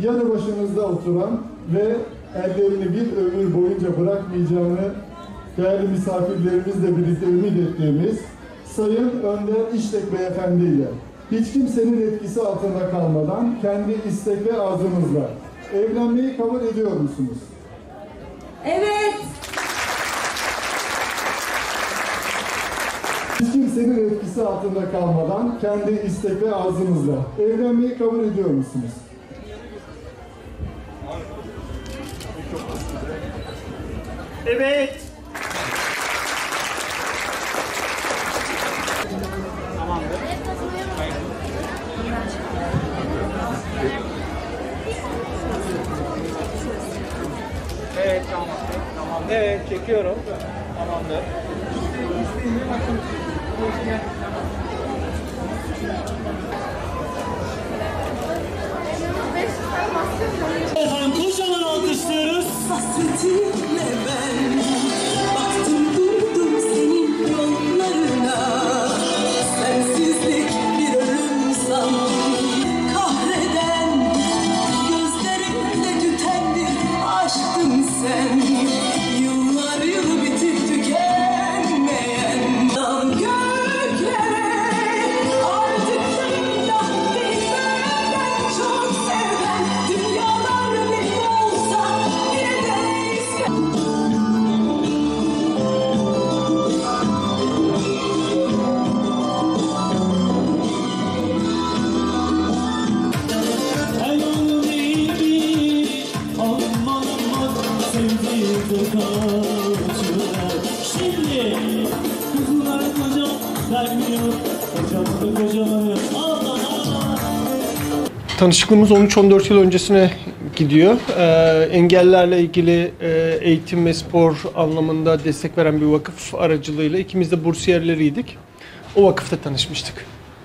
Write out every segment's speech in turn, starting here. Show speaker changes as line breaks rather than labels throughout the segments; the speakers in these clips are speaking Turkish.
yanı başınızda oturan ve ellerini bir ömür boyunca bırakmayacağını değerli misafirlerimizle birlikte ümit ettiğimiz Sayın Önder İşlek Beyefendi ile hiç kimsenin etkisi altında kalmadan kendi istek ve arzunuzla evlenmeyi kabul ediyor musunuz?
Evet.
Hiç kimsenin etkisi altında kalmadan kendi istek ve arzunuzla evlenmeyi kabul ediyor musunuz?
Evet. Tamamdır. Evet, tamam. Tamam. Evet, çekiyorum. Tamamdır.
Efendim kocaman alkışlıyoruz.
Hasretinle ben baktım durdum senin yollarına. Sensizlik bir ölüm sandım. Kahreden gözlerinde tüten bir aşktın sen. Yıllar yılı bitip tükenmeyen dağ göklere. Artık yanımda değil benden çok seven dünyalar bir olsa yine de isterim.
El onu neydi? Aman aman sevdiğim kaçıyor. Şimdi kuzular kocam vermiyor. Kocam da kocamanı. Allah Allah.
Tanışıklığımız 13-14 yıl öncesine gidiyor. Engellerle ilgili eğitim ve spor anlamında destek veren bir vakıf aracılığıyla ikimiz de bursiyerleriydik. O vakıfta tanışmıştık.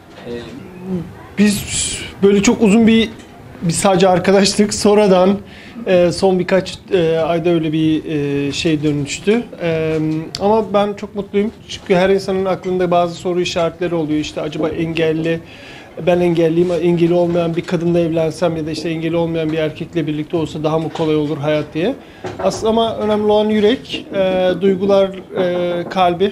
Biz böyle çok uzun bir sadece arkadaştık. Sonradan son birkaç ayda öyle bir şey dönüştü. Ama ben çok mutluyum. Çünkü her insanın aklında bazı soru işaretleri oluyor. İşte acaba engelli, ben engelliyim, engeli olmayan bir kadınla evlensem ya da işte engeli olmayan bir erkekle birlikte olsa daha mı kolay olur hayat diye. Aslında ama önemli olan yürek, duygular, kalbi,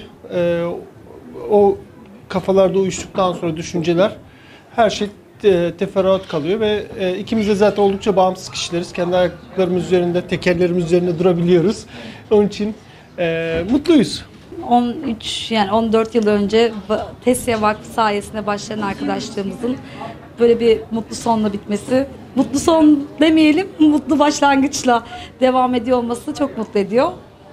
o kafalarda uyuştuktan sonra düşünceler, her şey teferruat kalıyor ve ikimiz de zaten oldukça bağımsız kişileriz. Kendi ayaklarımız üzerinde, tekerlerimiz üzerinde durabiliyoruz. Onun için mutluyuz.
13 yani 14 yıl önce Tesya Vakfı sayesinde başlayan arkadaşlığımızın böyle bir mutlu sonla bitmesi, mutlu son demeyelim, mutlu başlangıçla devam ediyor olması çok mutlu ediyor.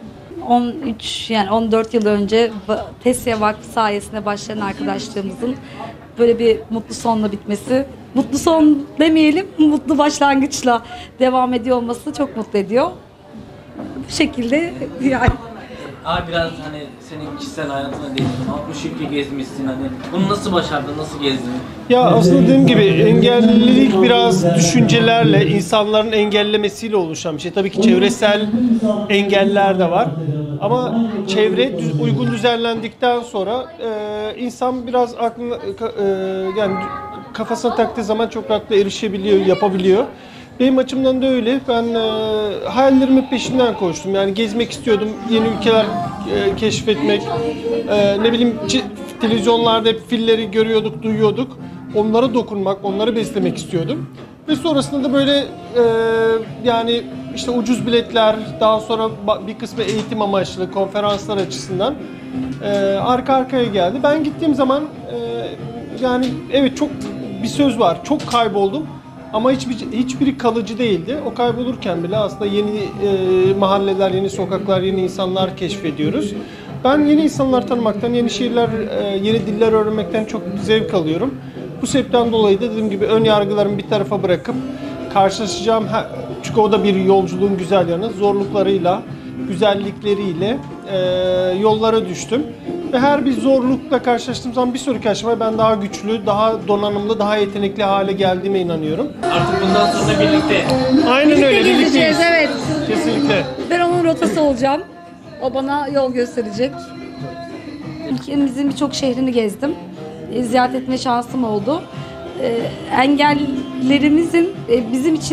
13 yani 14 yıl önce Tesya Vakfı sayesinde başlayan arkadaşlığımızın böyle bir mutlu sonla bitmesi, mutlu son demeyelim, mutlu başlangıçla devam ediyor olması çok mutlu ediyor. Bu şekilde yani.
Abi biraz hani senin kişisel hayatına değindim. 60 ülke gezmişsin hani. Bunu nasıl başardın, nasıl gezdin?
Ya aslında dediğim gibi engellilik biraz düşüncelerle, insanların engellemesiyle oluşan bir şey. Tabii ki çevresel engeller de var. Ama çevre uygun düzenlendikten sonra insan biraz aklına, yani kafasına taktığı zaman çok rahatlıkla erişebiliyor, yapabiliyor. Benim açımdan da öyle. Ben hayallerimin peşinden koştum. Yani gezmek istiyordum, yeni ülkeler keşfetmek. Ne bileyim televizyonlarda hep filleri görüyorduk, duyuyorduk. Onlara dokunmak, onları beslemek istiyordum. Ve sonrasında da böyle yani işte ucuz biletler, daha sonra bir kısmı eğitim amaçlı, konferanslar açısından arka arkaya geldi. Ben gittiğim zaman yani evet çok bir söz var, çok kayboldum. Ama hiçbiri kalıcı değildi. O kaybolurken bile aslında yeni mahalleler, yeni sokaklar, yeni insanlar keşfediyoruz. Ben yeni insanlar tanımaktan, yeni şehirler, yeni diller öğrenmekten çok zevk alıyorum. Bu sebepten dolayı da dediğim gibi ön yargılarımı bir tarafa bırakıp karşılaşacağım, çünkü o da bir yolculuğun güzel yanı, zorluklarıyla, güzellikleriyle yollara düştüm. Ve her bir zorlukla karşılaştığım zaman bir sonraki aşamaya ben daha güçlü, daha donanımlı, daha yetenekli hale geldiğime inanıyorum.
Artık bundan sonra birlikte.
Aynen öyle, birlikteyiz.
Evet.
Kesinlikle.
Ben onun rotası olacağım. O bana yol gösterecek. Ülkemizin birçok şehrini gezdim. Ziyaret etme şansım oldu. Engellerimizin bizim için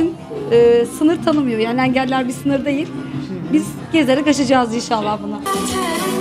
sınır tanımıyor. Yani engeller bir sınır değil. Biz gezerek aşacağız inşallah bunu.